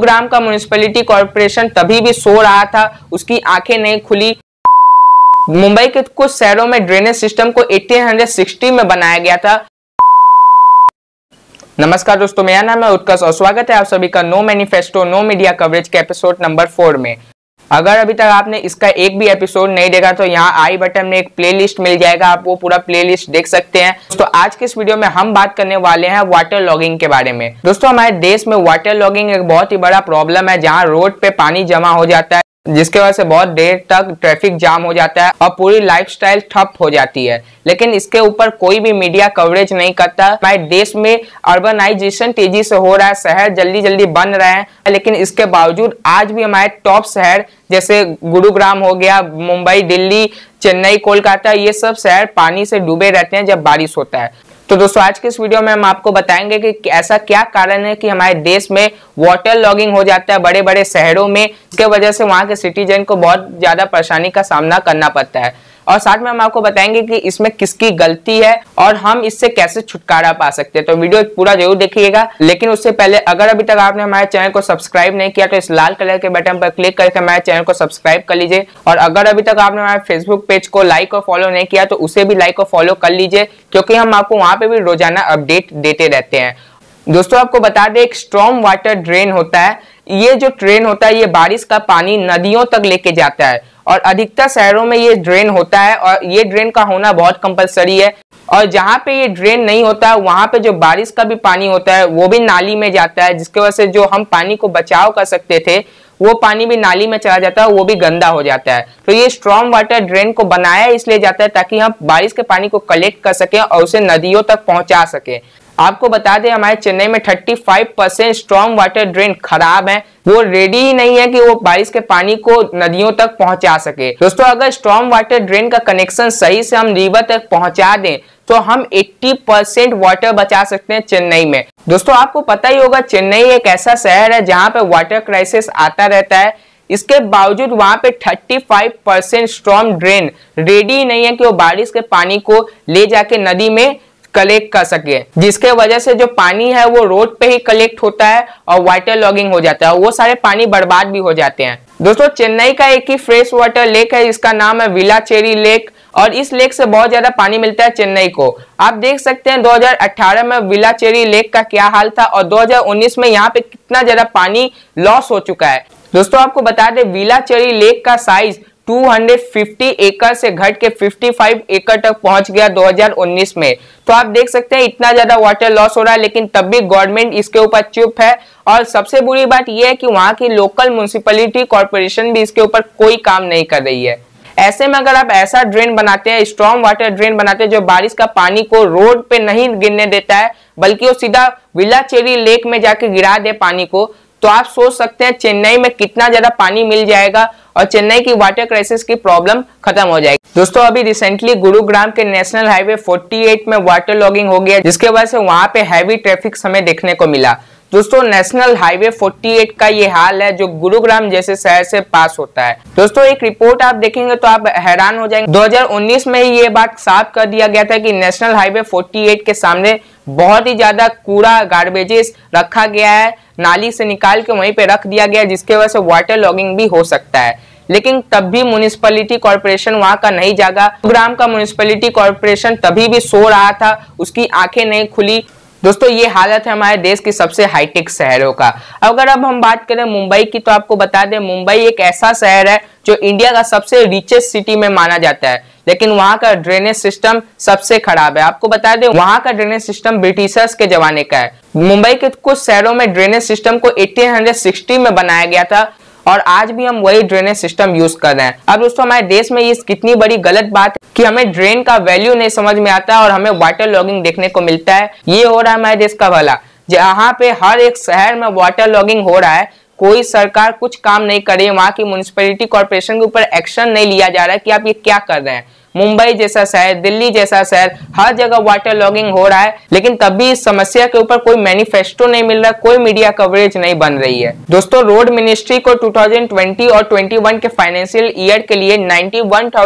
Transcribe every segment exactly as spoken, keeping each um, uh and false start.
गुरुग्राम का municipality corporation तभी भी सो रहा था, उसकी आंखें नहीं खुली। मुंबई के कुछ शहरों में ड्रेनेज सिस्टम को अठारह सौ साठ में बनाया गया था। नमस्कार दोस्तों, मेरा नाम है उत्कर्ष और स्वागत है आप सभी का no manifesto no media coverage के एपिसोड नंबर फोर में। अगर अभी तक आपने इसका एक भी एपिसोड नहीं देखा तो यहाँ आई बटन में एक प्लेलिस्ट मिल जाएगा, आप वो पूरा प्लेलिस्ट देख सकते हैं। दोस्तों आज के इस वीडियो में हम बात करने वाले हैं वाटर लॉगिंग के बारे में। दोस्तों हमारे देश में वाटर लॉगिंग एक बहुत ही बड़ा प्रॉब्लम है, जहाँ रोड पे पानी जमा हो जाता है, जिसके वजह से बहुत देर तक ट्रैफिक जाम हो जाता है और पूरी लाइफस्टाइल ठप हो जाती है। लेकिन इसके ऊपर कोई भी मीडिया कवरेज नहीं करता। हमारे देश में अर्बनाइजेशन तेजी से हो रहा है, शहर जल्दी जल्दी बन रहे हैं, लेकिन इसके बावजूद आज भी हमारे टॉप शहर जैसे गुरुग्राम हो गया, मुंबई, दिल्ली, चेन्नई, कोलकाता, ये सब शहर पानी से डूबे रहते हैं जब बारिश होता है। तो दोस्तों आज के इस वीडियो में हम आपको बताएंगे कि ऐसा क्या कारण है कि हमारे देश में वाटर लॉगिंग हो जाता है बड़े बड़े शहरों में, इसके वजह से वहां के सिटीजन को बहुत ज्यादा परेशानी का सामना करना पड़ता है। और साथ में हम आपको बताएंगे कि इसमें किसकी गलती है और हम इससे कैसे छुटकारा पा सकते हैं। तो वीडियो पूरा जरूर देखिएगा। लेकिन उससे पहले अगर अभी तक आपने हमारे चैनल को सब्सक्राइब नहीं किया तो इस लाल कलर के बटन पर क्लिक करके हमारे चैनल को सब्सक्राइब कर लीजिए। और अगर अभी तक आपने हमारे फेसबुक पेज को लाइक और फॉलो नहीं किया तो उसे भी लाइक और फॉलो कर लीजिए, क्योंकि हम आपको वहां पे भी रोजाना अपडेट देते रहते हैं। दोस्तों आपको बता दें, एक स्टॉर्म वाटर ड्रेन होता है। ये जो ड्रेन होता है ये बारिश का पानी नदियों तक लेके जाता है और अधिकतर शहरों में ये ड्रेन होता है और ये ड्रेन का होना बहुत कंपलसरी है। और जहाँ पे ये ड्रेन नहीं होता है वहां पे जो बारिश का भी पानी होता है वो भी नाली में जाता है, जिसकी वजह से जो हम पानी को बचाव कर सकते थे वो पानी भी नाली में चला जाता है, वो भी गंदा हो जाता है। तो ये स्ट्रॉन्ग वाटर ड्रेन को बनाया इसलिए जाता है ताकि हम बारिश के पानी को कलेक्ट कर सकें और उसे नदियों तक पहुंचा सके। आपको बता दें हमारे चेन्नई में पैंतीस परसेंट स्ट्रॉन्ग वाटर ड्रेन खराब है, वो रेडी ही नहीं है कि वो बारिश के पानी को नदियों तक पहुंचा सके। दोस्तों अगर स्ट्रॉन्ग वाटर ड्रेन का कनेक्शन सही से हम रिवर तक पहुंचा दें तो हम अस्सी परसेंट वाटर बचा सकते हैं चेन्नई में। दोस्तों आपको पता ही होगा चेन्नई एक ऐसा शहर है जहां पे वाटर क्राइसिस आता रहता है, इसके बावजूद वहां पे पैंतीस परसेंट स्ट्रॉन्ग ड्रेन रेडी नहीं है कि वो बारिश के पानी को ले जाके नदी में कलेक्ट कर सके, जिसके वजह से जो पानी है वो रोड पे ही कलेक्ट होता है और वाटर लॉगिंग हो जाता है, वो सारे पानी बर्बाद भी हो जाते हैं। दोस्तों चेन्नई का एक ही फ्रेश वाटर लेक है, इसका नाम है वेलाचेरी लेक, और इस लेक से बहुत ज्यादा पानी मिलता है चेन्नई को। आप देख सकते हैं दो हज़ार अठारह में वेलाचेरी लेक का क्या हाल था और दो हज़ार उन्नीस में यहाँ पे कितना ज्यादा पानी लॉस हो चुका है। दोस्तों आपको बता दें वेलाचेरी लेक का साइज दो सौ पचास एकड़ से घट के पचपन एकड़ तक पहुंच गया दो हज़ार उन्नीस में। तो आप देख सकते हैं इतना ज्यादा वाटर लॉस हो रहा है, लेकिन तब भी गवर्नमेंट इसके ऊपर चुप है। और सबसे बुरी बात यह है कि वहां की लोकल म्युनिसिपैलिटी कॉर्पोरेशन भी इसके ऊपर कोई काम नहीं कर रही है। ऐसे में अगर आप ऐसा ड्रेन बनाते हैं, स्ट्रॉन्ग वाटर ड्रेन बनाते हैं जो बारिश का पानी को रोड पे नहीं गिरने देता है बल्कि वो सीधा वेलाचेरी लेक में जाके गिरा दे पानी को, तो आप सोच सकते हैं चेन्नई में कितना ज्यादा पानी मिल जाएगा और चेन्नई की वाटर क्राइसिस की प्रॉब्लम खत्म हो जाएगी। दोस्तों अभी रिसेंटली गुरुग्राम के नेशनल हाईवे अड़तालीस में वाटर लॉगिंग हो गया, जिसके वजह से वहां पे हैवी ट्रैफिक हमें देखने को मिला। दोस्तों नेशनल हाईवे अड़तालीस का ये हाल है जो गुरुग्राम जैसे शहर से पास होता है। दोस्तों एक रिपोर्ट आप देखेंगे तो आप हैरान हो जाएंगे। दो हज़ार उन्नीस में ही ये बात साफ कर दिया गया था कि नेशनल हाईवे अड़तालीस के सामने बहुत ही ज्यादा कूड़ा गार्बेजेस रखा गया है, नाली से निकाल के वहीं पे रख दिया गया, जिसके वजह से वाटर लॉगिंग भी हो सकता है। लेकिन तब भी म्युनिसिपैलिटी कॉर्पोरेशन वहां का नहीं जागा। गुरुग्राम का म्युनिसिपैलिटी कॉर्पोरेशन तभी भी सो रहा था, उसकी आंखें नहीं खुली। दोस्तों ये हालत है हमारे देश की सबसे हाईटेक शहरों का। अगर अब हम बात करें मुंबई की तो आपको बता दें मुंबई एक ऐसा शहर है जो इंडिया का सबसे रिचेस्ट सिटी में माना जाता है, लेकिन वहां का ड्रेनेज सिस्टम सबसे खराब है। आपको बता दें वहां का ड्रेनेज सिस्टम ब्रिटिशर्स के जमाने का है। मुंबई के कुछ शहरों में ड्रेनेज सिस्टम को अठारह सौ साठ में बनाया गया था और आज भी हम वही ड्रेनेज सिस्टम यूज कर रहे हैं। अब दोस्तों हमारे देश में ये कितनी बड़ी गलत बात है कि हमें ड्रेन का वैल्यू नहीं समझ में आता और हमें वाटर लॉगिंग देखने को मिलता है। ये हो रहा है हमारे देश का भला, जहाँ पे हर एक शहर में वाटर लॉगिंग हो रहा है, कोई सरकार कुछ काम नहीं कर रही है, वहां की म्युनिसिपैलिटी कॉर्पोरेशन के ऊपर एक्शन नहीं लिया जा रहा है कि आप ये क्या कर रहे हैं। मुंबई जैसा शहर, दिल्ली जैसा शहर, हर जगह वाटर लॉगिंग हो रहा है, लेकिन तब भी इस समस्या के ऊपर कोई मैनिफेस्टो नहीं मिल रहा, कोई मीडिया कवरेज नहीं बन रही है। दोस्तों, रोड मिनिस्ट्री को दो हज़ार बीस और इक्कीस के फाइनेंशियल ईयर के लिए इक्यानवे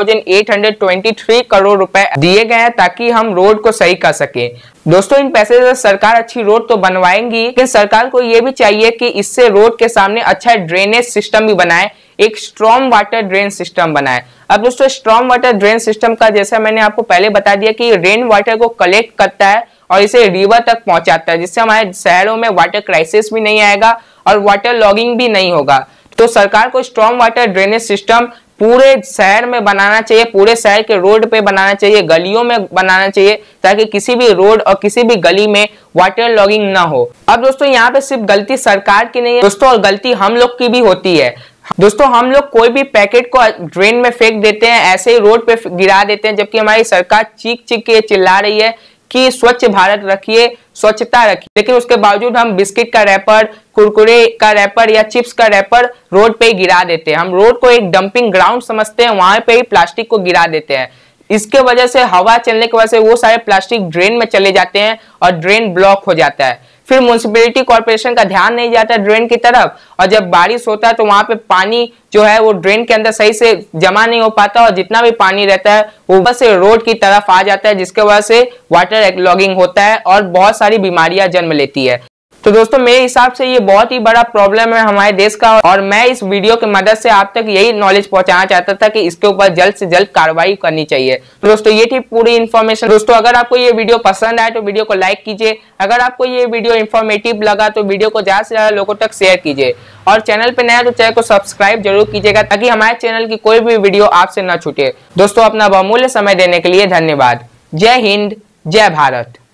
हज़ार आठ सौ तेईस करोड़ रुपए दिए गए हैं ताकि हम रोड को सही कर सके। दोस्तों, इन पैसे से सरकार अच्छी रोड तो बनवाएंगी, लेकिन सरकार को यह भी चाहिए कि इससे रोड के सामने अच्छा ड्रेनेज सिस्टम भी बनाए, एक स्ट्रॉन्ग वाटर ड्रेन सिस्टम बनाए। अब दोस्तों, स्ट्रॉन्ग वाटर ड्रेन सिस्टम का जैसा मैंने आपको पहले बता दिया कि रेन वाटर को कलेक्ट करता है और इसे रिवर तक पहुंचाता है, जिससे हमारे शहरों में वाटर क्राइसिस भी नहीं आएगा और वाटर लॉगिंग भी नहीं होगा। तो सरकार को स्ट्रॉन्ग वाटर ड्रेनेज सिस्टम पूरे शहर में बनाना चाहिए, पूरे शहर के रोड पे बनाना चाहिए, गलियों में बनाना चाहिए, ताकि किसी भी रोड और किसी भी गली में वाटर लॉगिंग ना हो। अब दोस्तों, यहाँ पे सिर्फ गलती सरकार की नहीं है दोस्तों, और गलती हम लोग की भी होती है। दोस्तों, हम लोग कोई भी पैकेट को ड्रेन में फेंक देते हैं, ऐसे ही रोड पे गिरा देते हैं, जबकि हमारी सरकार चीख चीख के चिल्ला रही है कि स्वच्छ भारत रखिए, स्वच्छता रखिए, लेकिन उसके बावजूद हम बिस्किट का रैपर, कुरकुरे का रैपर या चिप्स का रैपर रोड पे गिरा देते हैं। हम रोड को एक डंपिंग ग्राउंड समझते हैं, वहां पे ही प्लास्टिक को गिरा देते हैं। इसके वजह से हवा चलने की वजह से वो सारे प्लास्टिक ड्रेन में चले जाते हैं और ड्रेन ब्लॉक हो जाता है। फिर म्युनिसिपैलिटी कॉर्पोरेशन का ध्यान नहीं जाता ड्रेन की तरफ, और जब बारिश होता है तो वहां पे पानी जो है वो ड्रेन के अंदर सही से जमा नहीं हो पाता, और जितना भी पानी रहता है वो बस से रोड की तरफ आ जाता है, जिसके वजह से वाटर लॉगिंग होता है और बहुत सारी बीमारियां जन्म लेती है। तो दोस्तों, मेरे हिसाब से ये बहुत ही बड़ा प्रॉब्लम है हमारे देश का, और मैं इस वीडियो की मदद से आप तक यही नॉलेज पहुंचाना चाहता था कि इसके ऊपर जल्द से जल्द कार्रवाई करनी चाहिए। तो दोस्तों, ये थी पूरी इन्फॉर्मेशन। दोस्तों, अगर आपको ये वीडियो पसंद आए तो वीडियो को लाइक कीजिए, अगर आपको ये वीडियो इन्फॉर्मेटिव लगा तो वीडियो को ज्यादा से ज्यादा लोगों तक शेयर कीजिए, और चैनल पे नया तो चैनल को सब्सक्राइब जरूर कीजिएगा, ताकि हमारे चैनल की कोई भी वीडियो आपसे न छूटे। दोस्तों, अपना बहुमूल्य समय देने के लिए धन्यवाद। जय हिंद, जय भारत।